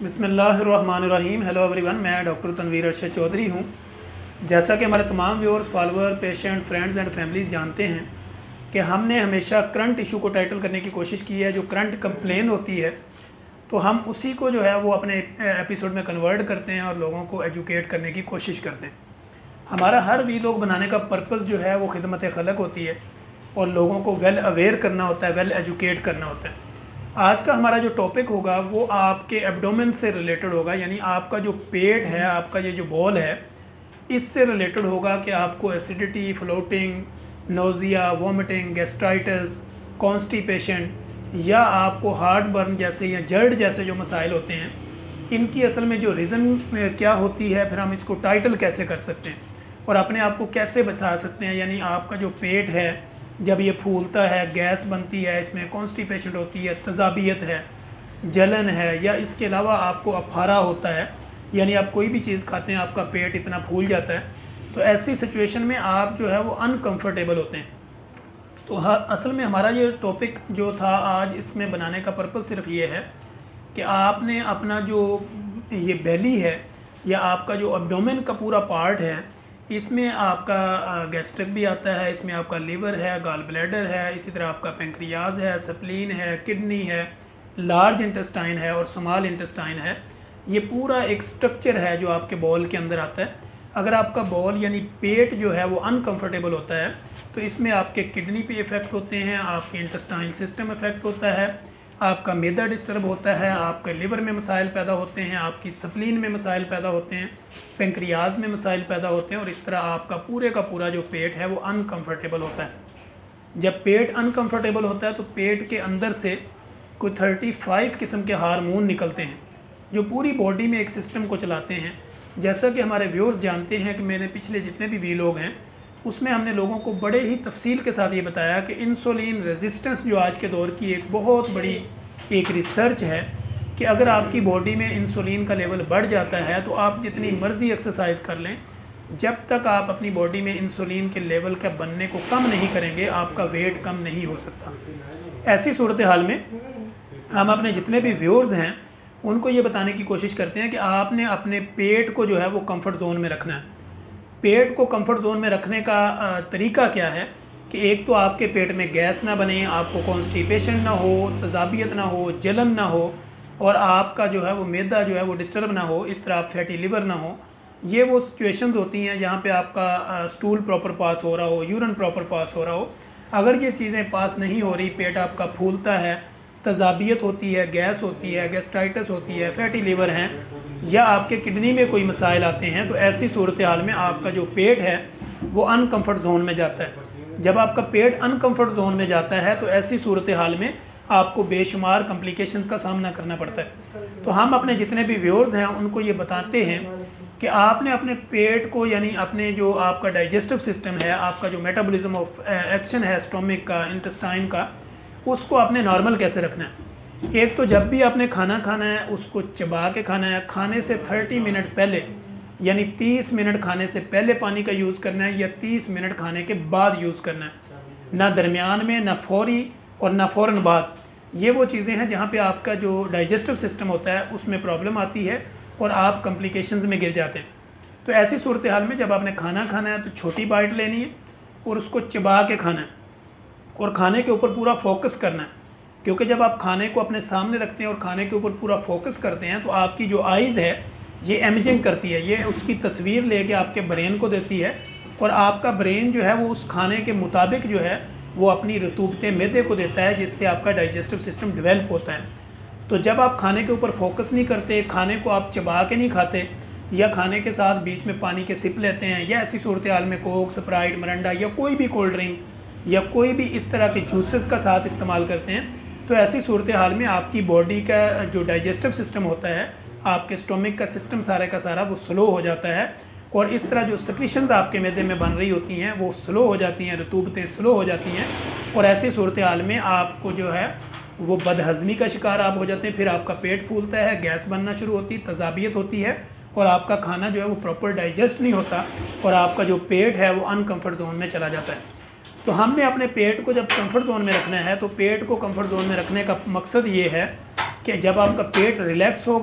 बिस्मिल्लाहिर्रहमानिर्रहीम। Hello everyone, मैं doctor Tanveer Arshad Chaudhary हूँ। जैसा कि हमारे तमाम viewers, follower, patient, friends and families जानते हैं कि हमने हमेशा करंट इशू को टाइटल करने की कोशिश की है। जो करंट कंप्लेन होती है तो हम उसी को जो है वो अपने एपिसोड में कन्वर्ट करते हैं और लोगों को एजुकेट करने की कोशिश करते हैं। हमारा हर वीलॉग बनाने का पर्पज़ जो है वो खिदमत खलक होती है और लोगों को वेल अवेयर करना होता है, वेल एजुकेट करना होता है। आज का हमारा जो टॉपिक होगा वो आपके एब्डोमेन से रिलेटेड होगा, यानी आपका जो पेट है, आपका ये जो बॉल है, इससे रिलेटेड होगा कि आपको acidity, floating, nausea, vomiting, gastritis, constipation या आपको हार्ट बर्न जैसे या जर्ड जैसे जो मसाइल होते हैं, इनकी असल में जो रीज़न क्या होती है, फिर हम इसको टाइटल कैसे कर सकते हैं और अपने आप को कैसे बचा सकते हैं। यानी आपका जो पेट है जब ये फूलता है, गैस बनती है, इसमें कॉन्स्टिपेशन होती है, तज़ाबियत है, जलन है, या इसके अलावा आपको अफारा होता है, यानी आप कोई भी चीज़ खाते हैं आपका पेट इतना फूल जाता है, तो ऐसी सिचुएशन में आप जो है वो अनकंफर्टेबल होते हैं। तो असल में हमारा ये टॉपिक जो था आज, इसमें बनाने का पर्पज़ सिर्फ ये है कि आपने अपना जो ये बेली है या आपका जो एब्डोमेन का पूरा पार्ट है, इसमें आपका गैस्ट्रिक भी आता है, इसमें आपका लीवर है, गॉल ब्लैडर है, इसी तरह आपका पेंक्रियाज है, स्प्लीन है, किडनी है, लार्ज इंटेस्टाइन है और स्मॉल इंटेस्टाइन है। ये पूरा एक स्ट्रक्चर है जो आपके बॉल के अंदर आता है। अगर आपका बॉल यानी पेट जो है वो अनकंफर्टेबल होता है तो इसमें आपके किडनी पे इफ़ेक्ट होते हैं, आपके इंटेस्टाइनल सिस्टम इफ़ेक्ट होता है, आपका मैदा डिस्टर्ब होता है, आपके लिवर में मसाइल पैदा होते हैं, आपकी स्प्लीन में मसाइल पैदा होते हैं, पेंक्रियाज में मसाइल पैदा होते हैं और इस तरह आपका पूरे का पूरा जो पेट है वो अनकंफर्टेबल होता है। जब पेट अनकंफर्टेबल होता है तो पेट के अंदर से कोई 35 किस्म के हार्मोन निकलते हैं जो पूरी बॉडी में एक सिस्टम को चलाते हैं। जैसा कि हमारे व्यूअर्स जानते हैं कि मैंने पिछले जितने भी वीलॉग हैं उसमें हमने लोगों को बड़े ही तफसील के साथ ये बताया कि इंसुलिन रेजिस्टेंस जो आज के दौर की एक बहुत बड़ी एक रिसर्च है कि अगर आपकी बॉडी में इंसुलिन का लेवल बढ़ जाता है तो आप जितनी मर्ज़ी एक्सरसाइज कर लें, जब तक आप अपनी बॉडी में इंसुलिन के लेवल का बनने को कम नहीं करेंगे आपका वेट कम नहीं हो सकता। ऐसी सूरत हाल में हम अपने जितने भी व्यूअर्स हैं उनको ये बताने की कोशिश करते हैं कि आपने अपने पेट को जो है वो कंफर्ट जोन में रखना है। पेट को कंफर्ट जोन में रखने का तरीका क्या है कि एक तो आपके पेट में गैस ना बने, आपको कॉन्स्टिपेशन ना हो, तज़ाबियत ना हो, जलन ना हो और आपका जो है वो मैदा जो है वो डिस्टर्ब ना हो, इस तरह आप फैटी लिवर ना हो। ये वो सिचुएशंस होती हैं जहाँ पे आपका स्टूल प्रॉपर पास हो रहा हो, यूरिन प्रॉपर पास हो रहा हो। अगर ये चीज़ें पास नहीं हो रही, पेट आपका फूलता है, तज़ाबियत होती है, गैस होती है, गैस्ट्राइटिस होती है, फैटी लिवर हैं या आपके किडनी में कोई मसाइल आते हैं, तो ऐसी सूरत हाल में आपका जो पेट है वो अनकंफर्ट जोन में जाता है। जब आपका पेट अनकंफर्ट जोन में जाता है तो ऐसी सूरत हाल में आपको बेशुमार कॉम्प्लिकेशंस का सामना करना पड़ता है। तो हम अपने जितने भी व्यूअर्स हैं उनको ये बताते हैं कि आपने अपने पेट को यानी अपने जो आपका डाइजेस्टिव सिस्टम है, आपका जो मेटाबॉलिज्म ऑफ एक्शन है स्टोमिक का, इंटेस्टाइन का, उसको आपने नॉर्मल कैसे रखना है। एक तो जब भी आपने खाना खाना है उसको चबा के खाना है। खाने से 30 मिनट पहले यानी 30 मिनट खाने से पहले पानी का यूज़ करना है या 30 मिनट खाने के बाद यूज़ करना है, ना दरमियान में, ना फौरी और ना फ़ौरन बाद। ये वो चीज़ें हैं जहाँ पे आपका जो डाइजेस्टिव सिस्टम होता है उसमें प्रॉब्लम आती है और आप कॉम्प्लिकेशंस में गिर जाते हैं। तो ऐसी सूरत हाल में जब आपने खाना खाना है तो छोटी बाइट लेनी है और उसको चबा के खाना है और खाने के ऊपर पूरा फोकस करना है, क्योंकि जब आप खाने को अपने सामने रखते हैं और खाने के ऊपर पूरा फोकस करते हैं तो आपकी जो आइज़ है ये इमेजिंग करती है, ये उसकी तस्वीर लेके आपके ब्रेन को देती है और आपका ब्रेन जो है वो उस खाने के मुताबिक जो है वो अपनी रतूबतें मैदे को देता है, जिससे आपका डाइजेस्टिव सिस्टम डेवलप होता है। तो जब आप खाने के ऊपर फोकस नहीं करते, खाने को आप चबा के नहीं खाते या खाने के साथ बीच में पानी के सिप लेते हैं या ऐसी सूरत हाल में कोक, स्प्राइट, मिरिंडा या कोई भी कोल्ड ड्रिंक या कोई भी इस तरह के जूसेस का साथ इस्तेमाल करते हैं, तो ऐसी सूरत हाल में आपकी बॉडी का जो डाइजेस्टिव सिस्टम होता है, आपके स्टोमिक का सिस्टम सारा का सारा वो स्लो हो जाता है और इस तरह जो सेक्रीशंस आपके मैदे में बन रही होती हैं वो स्लो हो जाती हैं, रतूबतें स्लो हो जाती हैं और ऐसी सूरत हाल में आपको जो है वो बदहज़मी का शिकार आप हो जाते हैं। फिर आपका पेट फूलता है, गैस बनना शुरू होती है, तज़ाबियत होती है और आपका खाना जो है वो प्रॉपर डाइजेस्ट नहीं होता और आपका जो पेट है वो अनकम्फर्ट जोन में चला जाता है। तो हमने अपने पेट को जब कंफर्ट जोन में रखना है तो पेट को कंफर्ट जोन में रखने का मकसद ये है कि जब आपका पेट रिलैक्स होगा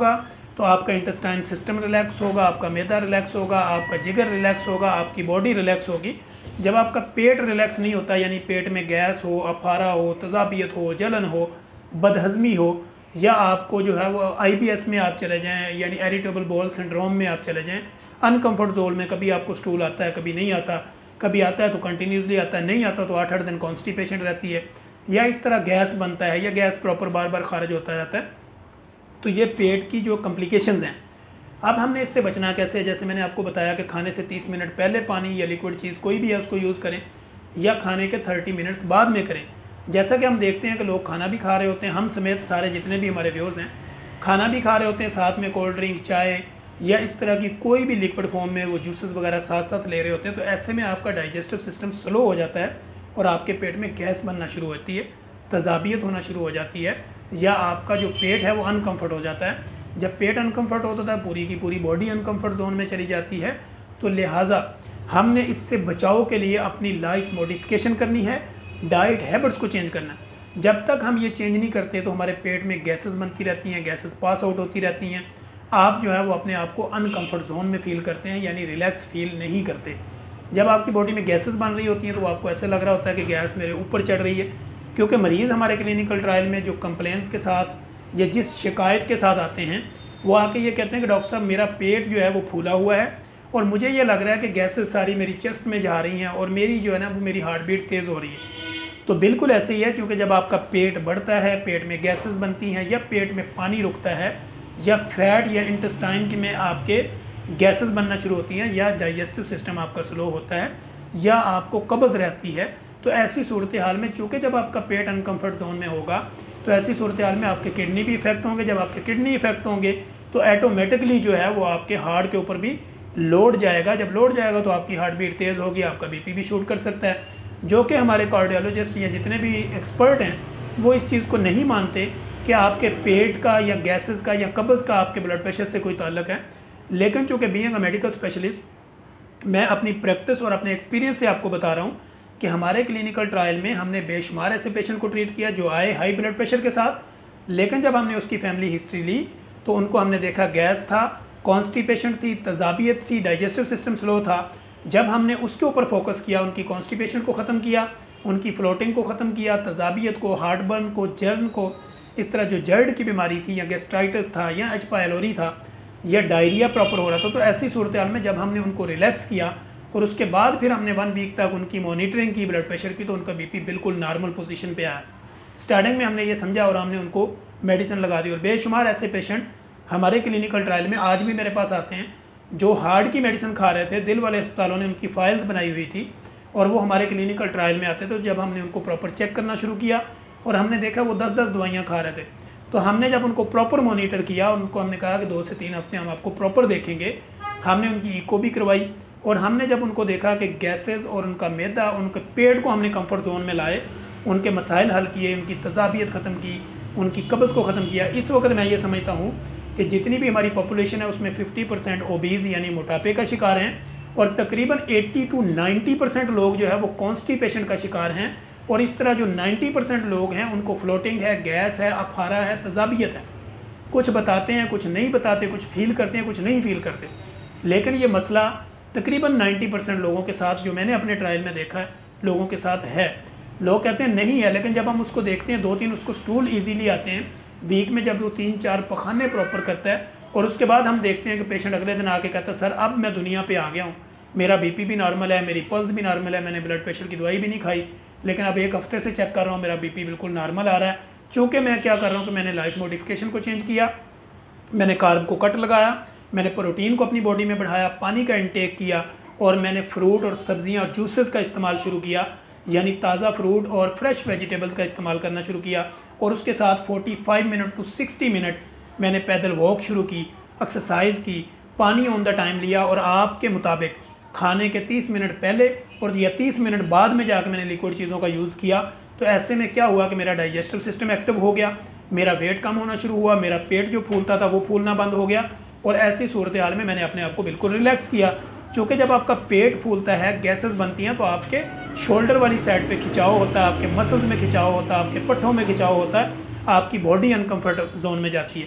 तो आपका इंटेस्टाइन सिस्टम रिलैक्स होगा, आपका मैदा रिलैक्स होगा, आपका जिगर रिलैक्स होगा, आपकी बॉडी रिलैक्स होगी। जब आपका पेट रिलैक्स नहीं होता, यानी पेट में गैस हो, अफारा हो, तजाबियत हो, जलन हो, बदहज़मी हो, या आपको जो है वो IBS में आप चले जाएँ, यानी इरिटेबल बाउल सिंड्रोम में आप चले जाएँ, अनकम्फर्ट जोन में कभी आपको स्टूल आता है, कभी नहीं आता, कभी आता है तो कंटिन्यूसली आता है, नहीं आता तो 8-8 दिन कॉन्स्टिपेशन रहती है, या इस तरह गैस बनता है या गैस प्रॉपर बार बार खारिज होता रहता है। तो ये पेट की जो कॉम्प्लिकेशंस हैं। अब हमने इससे बचना कैसे? जैसे मैंने आपको बताया कि खाने से 30 मिनट पहले पानी या लिक्विड चीज़ कोई भी है उसको यूज़ करें, या खाने के 30 मिनट्स बाद में करें। जैसा कि हम देखते हैं कि लोग खाना भी खा रहे होते हैं, हम समेत सारे जितने भी हमारे व्यूअर्स हैं खाना भी खा रहे होते हैं, साथ में कोल्ड ड्रिंक, चाय या इस तरह की कोई भी लिक्विड फॉर्म में वो जूसेस वगैरह साथ साथ ले रहे होते हैं। तो ऐसे में आपका डाइजेस्टिव सिस्टम स्लो हो जाता है और आपके पेट में गैस बनना शुरू होती है, तजाबियत होना शुरू हो जाती है, या आपका जो पेट है वो अनकम्फर्ट हो जाता है। जब पेट अनकम्फर्ट होता है, पूरी की पूरी बॉडी अनकम्फर्ट जोन में चली जाती है। तो लिहाजा हमने इससे बचाव के लिए अपनी लाइफ मॉडिफिकेशन करनी है, डाइट हैबिट्स को चेंज करना है। जब तक हम ये चेंज नहीं करते तो हमारे पेट में गैसेस बनती रहती हैं, गैसेस पास आउट होती रहती हैं। आप जो है वो अपने आप को अनकम्फर्ट जोन में फ़ील करते हैं, यानी रिलैक्स फील नहीं करते। जब आपकी बॉडी में गैसेस बन रही होती हैं तो आपको ऐसे लग रहा होता है कि गैस मेरे ऊपर चढ़ रही है, क्योंकि मरीज़ हमारे क्लिनिकल ट्रायल में जो कंप्लेंट्स के साथ या जिस शिकायत के साथ आते हैं वो आके ये कहते हैं कि डॉक्टर साहब मेरा पेट जो है वो फूला हुआ है और मुझे ये लग रहा है कि गैसेस सारी मेरी चेस्ट में जा रही हैं और मेरी जो है ना वो मेरी हार्ट बीट तेज़ हो रही है। तो बिल्कुल ऐसे ही है, क्योंकि जब आपका पेट बढ़ता है, पेट में गैसेस बनती हैं, या पेट में पानी रुकता है, या फैट या इंटेस्टाइन की में आपके गैसेस बनना शुरू होती हैं, या डाइजेस्टिव सिस्टम आपका स्लो होता है, या आपको कब्ज़ रहती है, तो ऐसी सूरत हाल में चूँकि जब आपका पेट अनकम्फर्ट जोन में होगा तो ऐसी सूरत हाल में आपके किडनी भी इफ़ेक्ट होंगे। जब आपके किडनी इफ़ेक्ट होंगे तो ऐटोमेटिकली जो है वो आपके हार्ट के ऊपर भी लोड जाएगा। जब लोड जाएगा तो आपकी हार्ट बीट तेज़ होगी, आपका BP भी शूट कर सकता है, जो कि हमारे कार्डियोलॉजिस्ट या जितने भी एक्सपर्ट हैं वो इस चीज़ को नहीं मानते कि आपके पेट का या गैसेस का या कब्ज़ का आपके ब्लड प्रेशर से कोई ताल्लुक है। लेकिन चूँकि बीइंग अ मेडिकल स्पेशलिस्ट मैं अपनी प्रैक्टिस और अपने एक्सपीरियंस से आपको बता रहा हूँ कि हमारे क्लिनिकल ट्रायल में हमने बेशुमार ऐसे पेशेंट को ट्रीट किया जो आए हाई ब्लड प्रेशर के साथ, लेकिन जब हमने उसकी फैमिली हिस्ट्री ली तो उनको हमने देखा गैस था, कॉन्स्टिपेशन थी, तजाबियत थी, डाइजेस्टिव सिस्टम स्लो था। जब हमने उसके ऊपर फोकस किया, उनकी कॉन्स्टिपेशन को ख़त्म किया, उनकी फ्लोटिंग को ख़त्म किया, तजाबियत को, हार्टबर्न को, जर्न को, इस तरह जो जर्ड की बीमारी थी या गैस्ट्राइटिस था या एच पायलोरी था या डायरिया प्रॉपर हो रहा था, तो ऐसी सूरत हाल में जब हमने उनको रिलैक्स किया और उसके बाद फिर हमने 1 वीक तक उनकी मॉनिटरिंग की ब्लड प्रेशर की, तो उनका BP बिल्कुल नॉर्मल पोजीशन पे आया। स्टार्टिंग में हमने ये समझा और हमने उनको मेडिसिन लगा दी। और बेशुमार ऐसे पेशेंट हमारे क्लिनिकल ट्रायल में आज भी मेरे पास आते हैं जो हार्ट की मेडिसिन खा रहे थे, दिल वाले अस्पतालों ने उनकी फ़ाइल्स बनाई हुई थी और वो हमारे क्लिनिकल ट्रायल में आते थे। तो जब हमने उनको प्रॉपर चेक करना शुरू किया और हमने देखा वो 10-10 दवाइयाँ खा रहे थे, तो हमने जब उनको प्रॉपर मॉनिटर किया, उनको हमने कहा कि 2 से 3 हफ्ते हम आपको प्रॉपर देखेंगे। हमने उनकी इको भी करवाई और हमने जब उनको देखा कि गैसेस और उनका मैदा, उनके पेट को हमने कंफर्ट जोन में लाए, उनके मसाइल हल किए, उनकी तजाबियत ख़त्म की, उनकी कब्ज़ को ख़त्म किया। इस वक्त मैं ये समझता हूँ कि जितनी भी हमारी पॉपुलेशन है उसमें 50% ओबीज़ यानी मोटापे का शिकार हैं और तकरीबन 80 to 90% लोग जो है वो कॉन्स्टिपेशन का शिकार हैं। और इस तरह जो 90% लोग हैं उनको फ्लोटिंग है, गैस है, अफारा है, तजाबियत है। कुछ बताते हैं, कुछ नहीं बताते, कुछ फील करते हैं, कुछ नहीं फील करते। लेकिन ये मसला तकरीबन 90% लोगों के साथ, जो मैंने अपने ट्रायल में देखा है, लोगों के साथ है। लोग कहते हैं नहीं है, लेकिन जब हम उसको देखते हैं 2-3 उसको स्टूल ईजीली आते हैं वीक में, जब वो 3-4 पखाने प्रॉपर करता है और उसके बाद हम देखते हैं कि पेशेंट अगले दिन आके कहता है सर अब मैं दुनिया पे आ गया हूँ, मेरा BP भी नॉर्मल है, मेरी पल्स भी नॉर्मल है, मैंने ब्लड प्रेशर की दवाई भी नहीं खाई, लेकिन अब 1 हफ्ते से चेक कर रहा हूँ मेरा BP बिल्कुल नॉर्मल आ रहा है। चूँकि मैं क्या कर रहा हूँ कि मैंने लाइफ मॉडिफिकेशन को चेंज किया, मैंने कार्ब को कट लगाया, मैंने प्रोटीन को अपनी बॉडी में बढ़ाया, पानी का इंटेक किया और मैंने फ्रूट और सब्जियां और जूसेस का इस्तेमाल शुरू किया, यानी ताज़ा फ्रूट और फ्रेश वेजिटेबल्स का इस्तेमाल करना शुरू किया। और उसके साथ 45 मिनट to 60 मिनट मैंने पैदल वॉक शुरू की, एक्सरसाइज की, पानी ऑन द टाइम लिया और आपके मुताबिक खाने के 30 मिनट पहले और या 30 मिनट बाद में जाकर मैंने लिक्विड चीज़ों का यूज़ किया। तो ऐसे में क्या हुआ कि मेरा डाइजेस्टिव सिस्टम एक्टिव हो गया, मेरा वेट कम होना शुरू हुआ, मेरा पेट जो फूलता था वो फूलना बंद हो गया। और ऐसी सूरत हाल में मैंने अपने आप को बिल्कुल रिलैक्स किया। चूँकि जब आपका पेट फूलता है, गैसेस बनती हैं, तो आपके शोल्डर वाली साइड पे खिंचाव होता है, आपके मसल्स में खिंचाव होता है, आपके पट्ठों में खिंचाव होता है, आपकी बॉडी अनकम्फर्ट जोन में जाती है।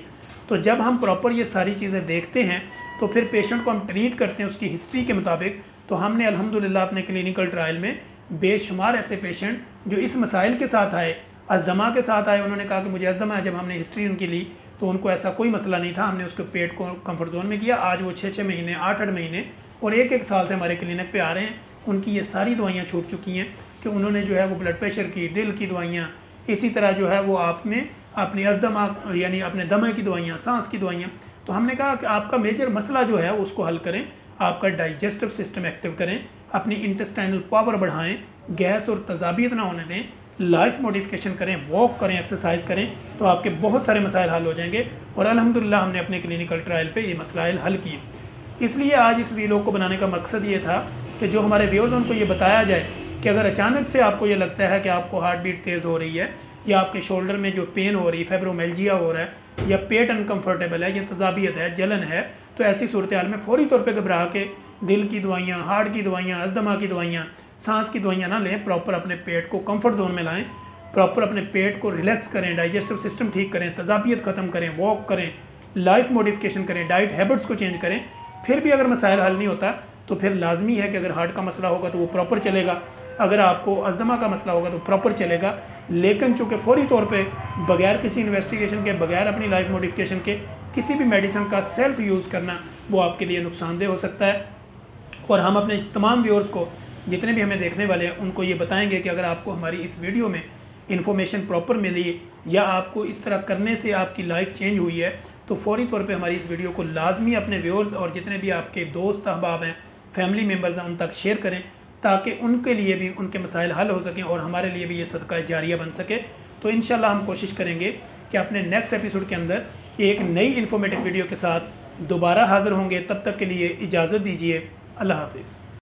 तो जब हम प्रॉपर ये सारी चीज़ें देखते हैं तो फिर पेशेंट को हम ट्रीट करते हैं उसकी हिस्ट्री के मुताबिक। तो हमने अल्हम्दुलिल्लाह अपने क्लिनिकल ट्रायल में बेशुमार ऐसे पेशेंट जो इस मसाइल के साथ आए, अस्थमा के साथ आए, उन्होंने कहा कि मुझे अस्थमा है, जब हमने हिस्ट्री उनकी ली तो उनको ऐसा कोई मसला नहीं था, हमने उसके पेट को कंफर्ट जोन में किया। आज वो 6-6 महीने 8-8 महीने और 1-1 साल से हमारे क्लिनिक पे आ रहे हैं। उनकी ये सारी दवाइयाँ छूट चुकी हैं कि उन्होंने जो है वो ब्लड प्रेशर की, दिल की दवाइयाँ, इसी तरह जो है वो आपने अपनी अस्थमा यानी अपने दमे की दवाइयाँ, सांस की दवाइयाँ। तो हमने कहा कि आपका मेजर मसला जो है उसको हल करें, आपका डाइजेस्टिव सिस्टम एक्टिव करें, अपनी इंटेस्टाइनल पावर बढ़ाएं, गैस और तजाबियत ना होने दें, लाइफ मॉडिफिकेशन करें, वॉक करें, एक्सरसाइज करें, तो आपके बहुत सारे मसाइल हल हो जाएंगे। और अल्हम्दुलिल्लाह हमने अपने क्लिनिकल ट्रायल पे ये मसाइल हल किए। इसलिए आज इस वीडियो को बनाने का मकसद ये था कि जो हमारे व्यूअर्स उनको ये बताया जाए कि अगर अचानक से आपको ये लगता है कि आपको हार्ट बीट तेज़ हो रही है, या आपके शोल्डर में जो पेन हो रही है, फाइब्रोमिल्जिया हो रहा है, या पेट अनकम्फर्टेबल है, या तजाबियत है, जलन है, तो ऐसी सूरत हाल में फ़ौरी तौर पे घबरा के दिल की दवाइयाँ, हार्ट की दवाइयाँ, अस्थमा की दवाइयाँ, सांस की दवाइयाँ ना लें। प्रॉपर अपने पेट को कंफर्ट जोन में लाएं, प्रॉपर अपने पेट को रिलैक्स करें, डाइजेस्टिव सिस्टम ठीक करें, तजाबियत ख़त्म करें, वॉक करें, लाइफ मॉडिफिकेशन करें, डाइट हैबिट्स को चेंज करें। फिर भी अगर मसाइल हल नहीं होता तो फिर लाजमी है कि अगर हार्ट का मसला होगा तो वो प्रॉपर चलेगा, अगर आपको अस्थमा का मसला होगा तो प्रॉपर चलेगा। लेकिन चूँकि फ़ौरी तौर पे बगैर किसी इन्वेस्टिगेशन के, बगैर अपनी लाइफ मॉडिफिकेशन के किसी भी मेडिसिन का सेल्फ यूज़ करना वो आपके लिए नुकसानदेह हो सकता है। और हम अपने तमाम व्यूअर्स को, जितने भी हमें देखने वाले हैं, उनको ये बताएंगे कि अगर आपको हमारी इस वीडियो में इन्फॉर्मेशन प्रॉपर मिली या आपको इस तरह करने से आपकी लाइफ चेंज हुई है तो फ़ौरी तौर पे हमारी इस वीडियो को लाजमी अपने व्यूअर्स और जितने भी आपके दोस्त अहबाब हैं, फैमिली मेम्बर्स हैं, उन तक शेयर करें, ताकि उनके लिए भी उनके मसाइल हल हो सकें और हमारे लिए भी ये सदका जारिया बन सके। तो इंशाल्लाह हम कोशिश करेंगे कि अपने नेक्स्ट एपिसोड के अंदर एक नई इन्फॉर्मेटिव वीडियो के साथ दोबारा हाज़िर होंगे। तब तक के लिए इजाज़त दीजिए। अल्लाह हाफिज़।